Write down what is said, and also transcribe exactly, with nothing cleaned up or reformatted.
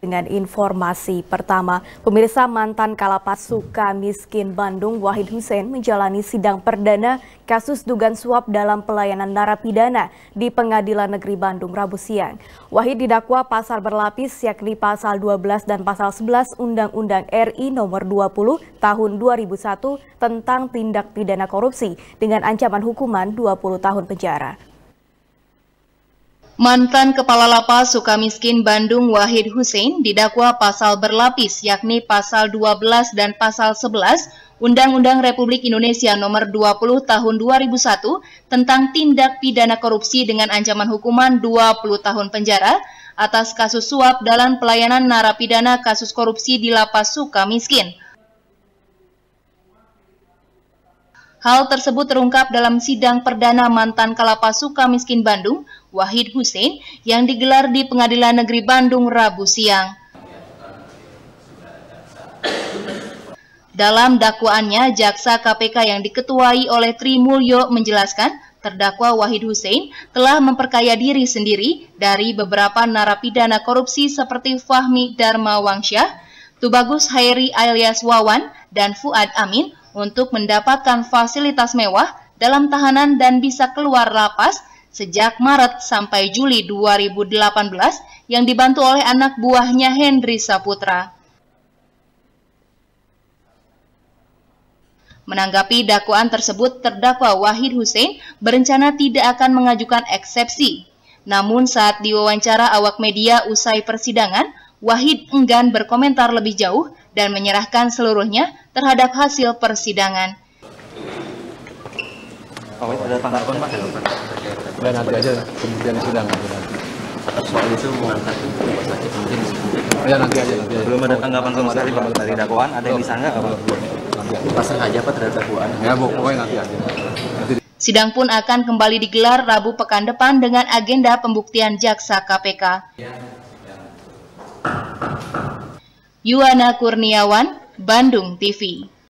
Dengan informasi pertama, pemirsa, mantan Kalapas Sukamiskin Bandung Wahid Hussein menjalani sidang perdana kasus dugaan suap dalam pelayanan narapidana di Pengadilan Negeri Bandung Rabu siang. Wahid didakwa pasal berlapis yakni pasal dua belas dan pasal sebelas Undang-Undang R I nomor dua puluh tahun dua ribu satu tentang tindak pidana korupsi dengan ancaman hukuman dua puluh tahun penjara. Mantan Kepala Lapas Sukamiskin Bandung Wahid Hussein didakwa pasal berlapis yakni pasal dua belas dan pasal sebelas Undang-Undang Republik Indonesia nomor dua puluh tahun dua ribu satu tentang tindak pidana korupsi dengan ancaman hukuman dua puluh tahun penjara atas kasus suap dalam pelayanan narapidana kasus korupsi di Lapas Sukamiskin. Hal tersebut terungkap dalam sidang perdana mantan Kalapas Sukamiskin Bandung, Wahid Hussein, yang digelar di Pengadilan Negeri Bandung Rabu siang. Dalam dakwaannya, jaksa K P K yang diketuai oleh Tri Mulyo menjelaskan, terdakwa Wahid Hussein telah memperkaya diri sendiri dari beberapa narapidana korupsi seperti Fahmi Darmawansyah, Tubagus Hairi alias Wawan, dan Fuad Amin, untuk mendapatkan fasilitas mewah dalam tahanan dan bisa keluar lapas sejak Maret sampai Juli dua ribu delapan belas yang dibantu oleh anak buahnya Hendri Saputra. Menanggapi dakwaan tersebut, terdakwa Wahid Hussein berencana tidak akan mengajukan eksepsi. Namun saat diwawancara awak media usai persidangan, Wahid enggan berkomentar lebih jauh dan menyerahkan seluruhnya terhadap hasil persidangan. Oh, ada tanggapan Pak? Ya nanti aja kemudian sidang. Soal itu mengangkat rumah sakit mungkin. Ya nanti aja nanti. Aja. Belum ada tanggapan sama sekali Pak dari dakwaan. Ada yang bisa nggak? Pasang aja Pak terhadap dakwaan. Ya pokoknya nanti aja. Nanti. Sidang pun akan kembali digelar Rabu pekan depan dengan agenda pembuktian jaksa K P K. Yuwana Kurniawan, Bandung T V.